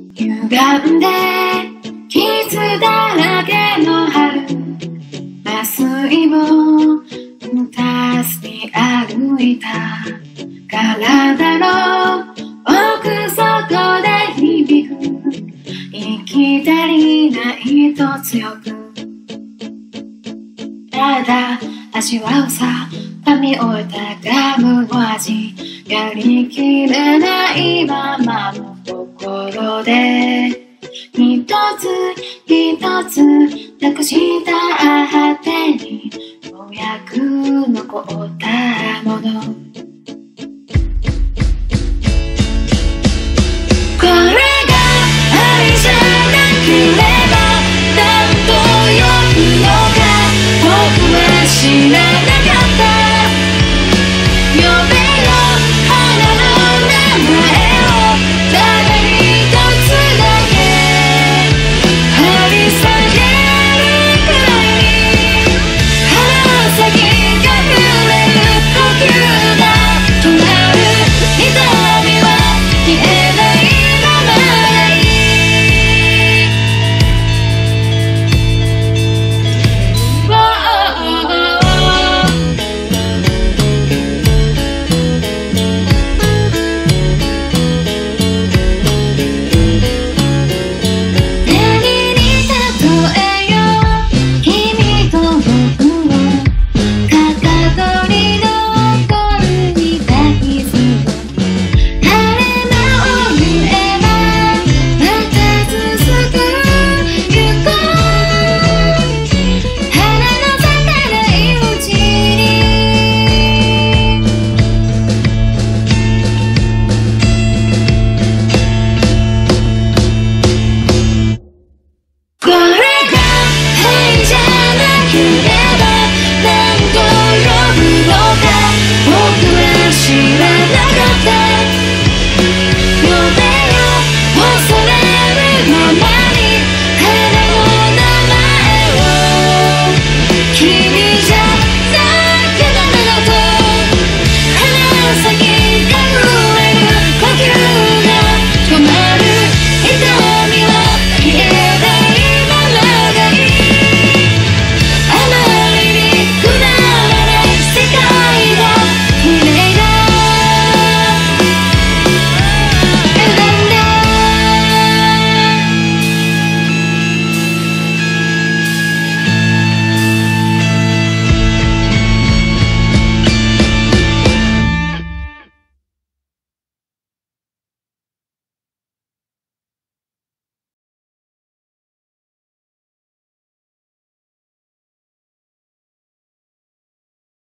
歪んで傷だらけの春、麻酔を打たずに歩いた。体の奥底で響く息足りないと強く、ただ味わうさ噛み終えたガムの味、やりきれないままの心で一つ一つなくした果てにようやく残ったもの、これが愛じゃなければ何と呼ぶのか僕は知らない。